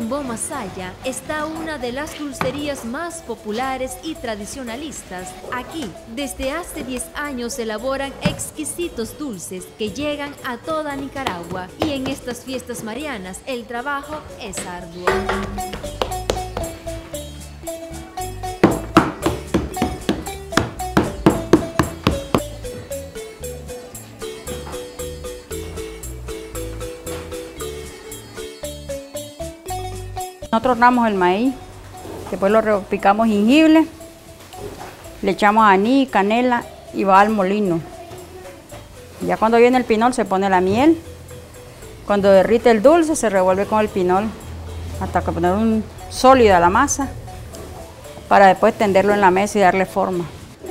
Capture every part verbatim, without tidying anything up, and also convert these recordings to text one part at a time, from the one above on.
Chimbo Masaya está una de las dulcerías más populares y tradicionalistas. Aquí, desde hace diez años se elaboran exquisitos dulces que llegan a toda Nicaragua, y en estas fiestas marianas el trabajo es arduo. Nosotros hornamos el maíz, después lo repicamos jengibre, le echamos anís, canela y va al molino. Ya cuando viene el pinol se pone la miel. Cuando derrite el dulce se revuelve con el pinol hasta que poner un sólida la masa para después tenderlo en la mesa y darle forma.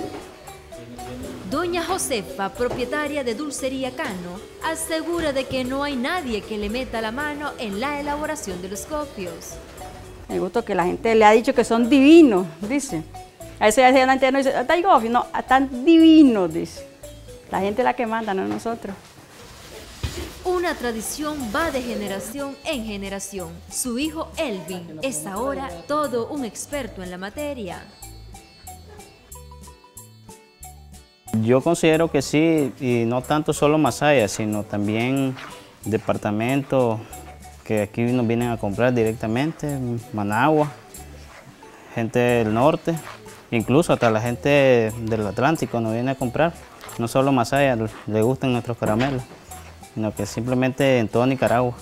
Doña Josefa, propietaria de Dulcería Cano, asegura de que no hay nadie que le meta la mano en la elaboración de los copios. Me gusta que la gente le ha dicho que son divinos, dice. A veces la gente no dice, ¿está gofio? No, están divinos, dice. La gente es la que manda, no nosotros. Una tradición va de generación en generación. Su hijo Elvin es ahora todo un experto en la materia. Yo considero que sí, y no tanto solo Masaya, sino también departamentos que aquí nos vienen a comprar directamente, Managua, gente del norte, incluso hasta la gente del Atlántico nos viene a comprar. No solo Masaya le gustan nuestros caramelos, sino que simplemente en toda Nicaragua.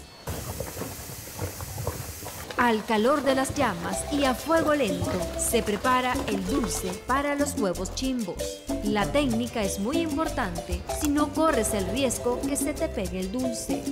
Al calor de las llamas y a fuego lento se prepara el dulce para los huevos chimbos. La técnica es muy importante, si no corres el riesgo que se te pegue el dulce.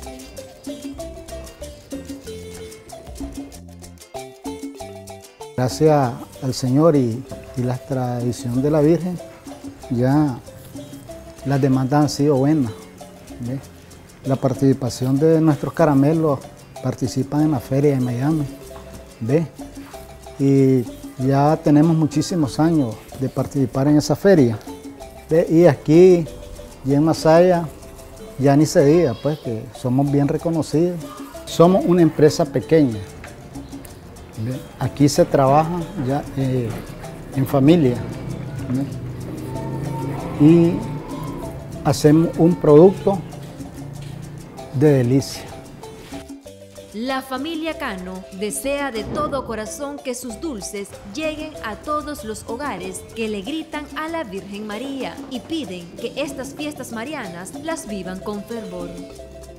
Gracias al Señor y, y la tradición de la Virgen, ya las demandas han sido buenas. ¿Ves? La participación de nuestros caramelos participan en la feria de Miami. ¿Ves? Y ya tenemos muchísimos años de participar en esa feria. ¿Ves? Y aquí, y en Masaya, ya ni se diga, pues que somos bien reconocidos. Somos una empresa pequeña. Aquí se trabaja ya eh, en familia, ¿no? Y hacemos un producto de delicia. La familia Cano desea de todo corazón que sus dulces lleguen a todos los hogares que le gritan a la Virgen María y piden que estas fiestas marianas las vivan con fervor.